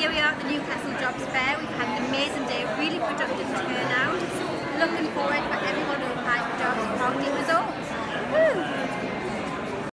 here we are at the Newcastle Jobs Fair. We've had an amazing day, really productive turnout. Looking forward